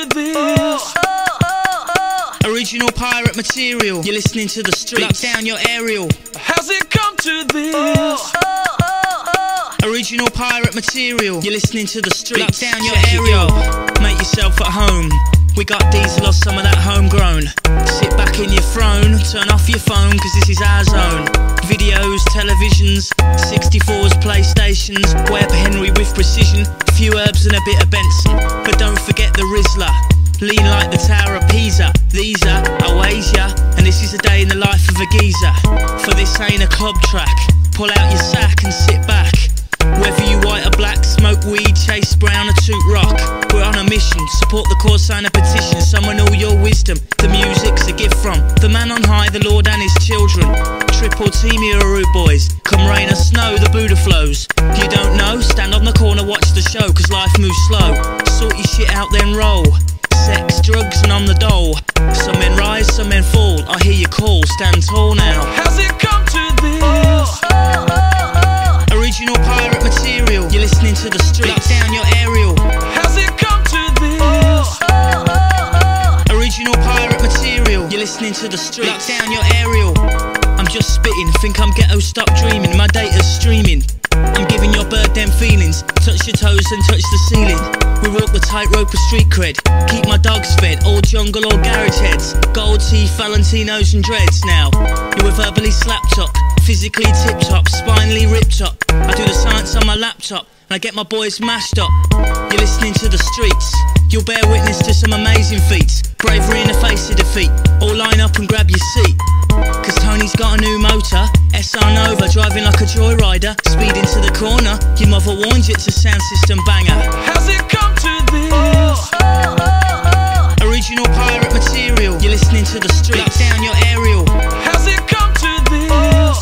to this? Original pirate material, you're listening to the streets. Lock down your aerial. Has it come to this? Original pirate material, you're listening to the streets. Lock down your aerial. Make yourself at home. We got diesel or some of that homegrown. Sit back in your throne, turn off your phone, cause this is our zone. Videos, televisions, 64s, PlayStations, Webb Henry with precision, a few herbs and a bit of Benson. But don't forget the Rizzler, lean like the Tower of Pisa. These are Awasia, and this is a day in the life of a geezer. For this ain't a club track, pull out your sack and sit back. Whether you white or black, smoke weed, chase brown or toot rock, we're on a mission, support the cause, sign a petition, summon all your wisdom. The music's a gift from the man on high, the Lord and his children. Triple team here, rude boys, come rain or snow, the Buddha flows. You don't know? Stand on the corner, watch the show, cause life moves slow. Sort your shit out then roll. Sex, drugs and on the dole. Some men rise, some men fall, I hear you call, stand tall now. Has it come to this? Original pirate material, you're listening to the streets. Lock down your aerial. Has it come to this? Original pirate material, you're listening to the streets. Lock down your aerial. I'm just spitting, think I'm ghetto, stop dreaming. My data's streaming, I'm giving your bird them feelings. Touch your toes and touch the ceiling. We walk the tightrope of street cred. Keep my dogs fed, all jungle or garage heads. Gold teeth, Valentinos and dreads now. You were verbally slapped up, physically tip-top, spinally ripped up. I do the science on my laptop, and I get my boys mashed up. You're listening to the streets, you'll bear witness to some amazing feats. Bravery in the face of defeat, all line up and grab your seat. Cause Tony's got a new motor, SR Nova, driving like a joyrider. Speed into the corner, your mother warned you it's a sound system banger. Has it come to this? Original pirate material, you're listening to the streets. Lock down your aerial. Has it come to this?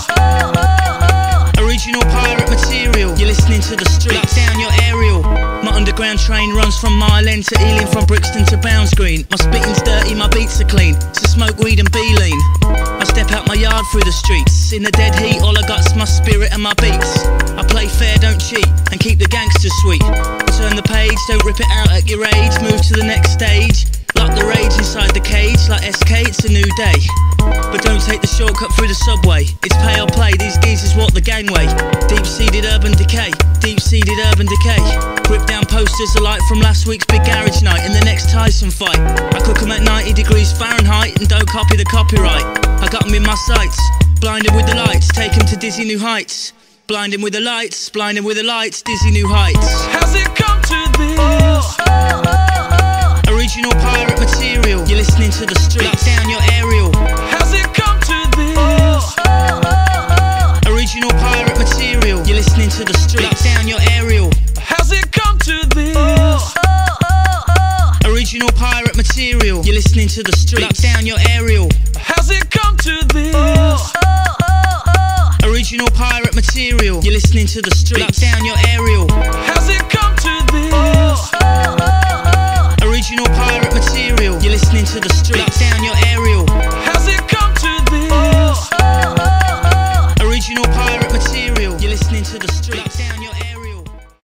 Original pirate material, you're listening to the streets. Lock down your aerial. My underground train runs from Mile End to Ealing, from Brixton to Bounds Green. My spitting's dirty, my beats are clean, so smoke weed and be lean. I step out my yard through the streets, in the dead heat, all I got's my spirit and my beats. I play fair, don't cheat, and keep the gangsters sweet. Turn the page, don't rip it out at your age, move to the next stage. Lock the rage inside the cage, like SK, it's a new day. But don't take the shortcut through the subway, it's pay or play, these geezers walk the gangway. Deep-seated urban decay, deep-seated urban decay. Rip down posters alike from last week's big garage night and the next Tyson fight. I cook them at 90 degrees Fahrenheit and don't copy the copyright. I got them in my sights, blinded with the lights, take them to dizzy new heights. Blinding with the lights, blinding with the lights, dizzy new heights. Has it come to this? Original pirate material, you're listening to the streets. Lock down your aerial. Has it come to this? Original pirate material, you're listening to the streets. Lock down your aerial. Has it come to this? Original pirate material, you're listening to the streets. Lock down your aerial. Has it come to this? Original pirate material, you're listening to the streets. Lock down your aerial.